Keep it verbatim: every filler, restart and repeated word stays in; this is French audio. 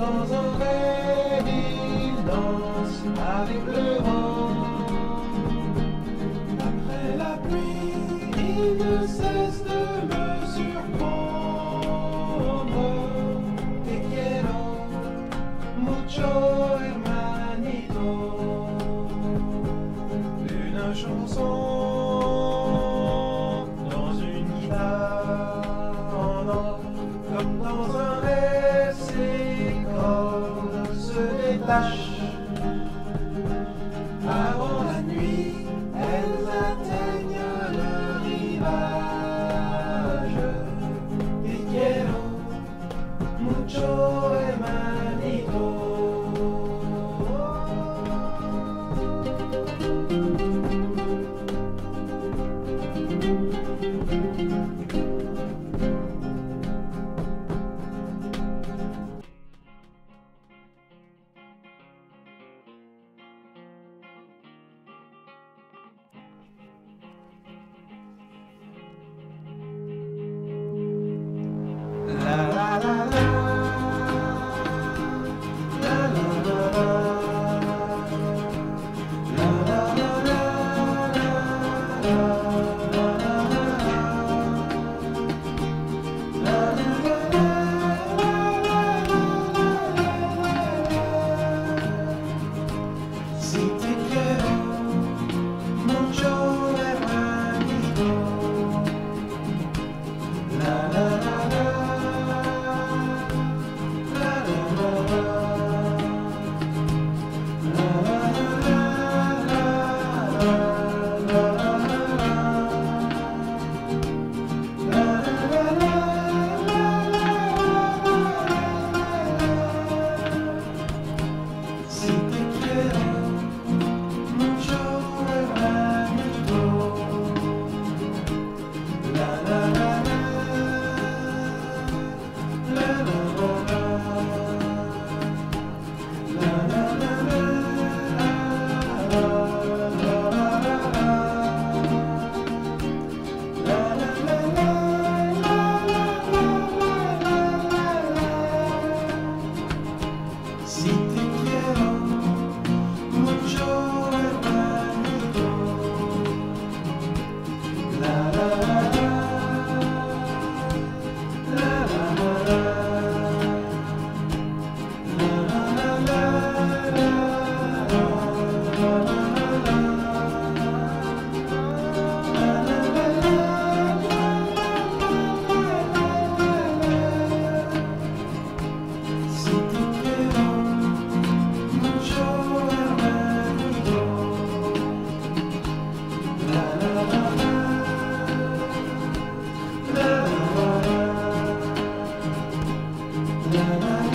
dans un rêve, il danse avec le vent. Après la pluie, il ne cesse de me surprendre. Te quiero mucho, hermanito. Une chanson dans une guitare en or, comme dans un rêve, ses cordes se détachent. Avant la nuit, elles atteignent le rivage. Te quiero mucho, hermanito. La la la la, la la la la, la la la la. Si te quiero mucho, hermanito. La la la la. Si te quiero mucho, hermanito. La la la la, la la la la, la la la la, la la la la. Si te quiero mucho, hermanito. La la la la, la la la la, la la la la, la la Si te quiero mucho, hermanito. La la la la, la la la la, la la la.